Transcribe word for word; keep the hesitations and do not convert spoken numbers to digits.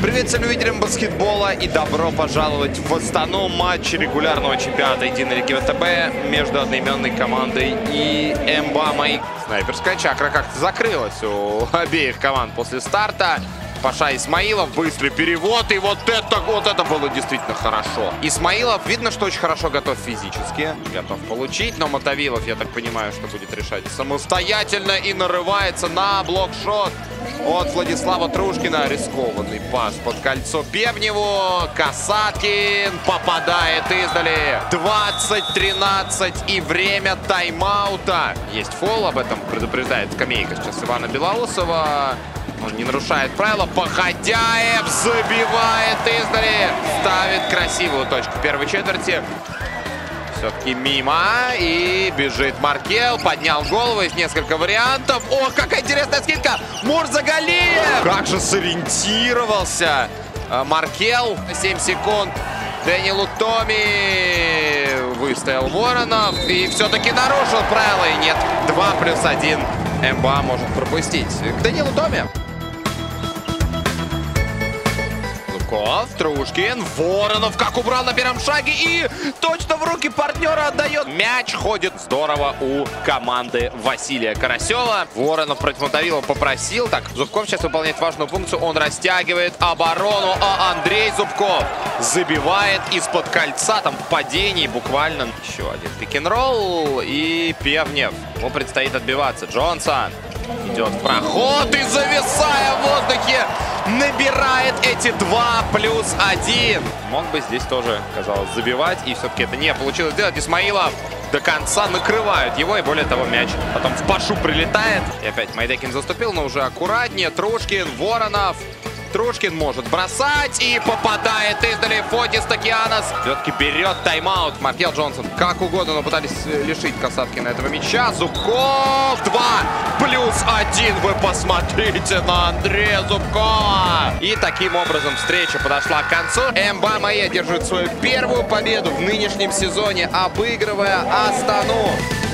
Привет всем любителям баскетбола и добро пожаловать в Астану. Матч регулярного чемпионата единой лиги ВТБ между одноименной командой и Эмбамой. Снайперская чакра как-то закрылась у обеих команд после старта. Паша Исмаилов, быстрый перевод, и вот это, вот это было действительно хорошо. Исмаилов, видно, что очень хорошо готов физически, готов получить, но Мотовилов, я так понимаю, что будет решать самостоятельно и нарывается на блокшот от Владислава Трушкина. Рискованный пас под кольцо Певневу. Касаткин попадает издали. двадцать тринадцать и время тайм-аута. Есть фол, об этом предупреждает скамейка сейчас Ивана Белоусова. Он не нарушает правила. Походяев забивает издали. Ставит красивую точку первой четверти. Все-таки мимо. И бежит Маркел. Поднял голову. Есть несколько вариантов. О, какая интересная скидка. Мурзагалиев. Как же сориентировался Маркел. семь секунд. Дэниелу Томи выстоял Воронов. И все-таки нарушил правила. И нет. два плюс один. МБА может пропустить. К Дэниелу Томи. Зубков, Трушкин, Воронов как убрал на первом шаге и точно в руки партнера отдает. Мяч ходит здорово у команды Василия Карасева. Воронов против Мотовилова попросил. Так, Зубков сейчас выполняет важную функцию. Он растягивает оборону, а Андрей Зубков забивает из-под кольца. Там в падении буквально. Еще один пик-н-ролл и Певнев. Ему предстоит отбиваться. Джонсон идет в проход и, зависая в воздухе, набирает эти два плюс один. Мог бы здесь тоже, казалось, забивать. И все-таки это не получилось сделать. Исмаилов до конца накрывают его. И более того, мяч потом в Пашу прилетает. И опять Майдекин заступил, но уже аккуратнее. Трушкин, Воронов. Трушкин может бросать и попадает издали. Фотис Такианос все-таки берет тайм-аут. Маркел Джонсон как угодно, но пытались лишить Касаткина этого мяча. Зубков два плюс один. Вы посмотрите на Андрея Зубкова. И таким образом встреча подошла к концу. Эмбама держит свою первую победу в нынешнем сезоне, обыгрывая Астану.